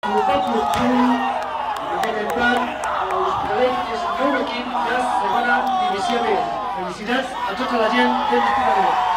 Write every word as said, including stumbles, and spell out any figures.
Poble Punt, en aquest empat, l'Hospitalet és el nou equip de segona divisió B. Felicitats a tota la gent del Hospitalet.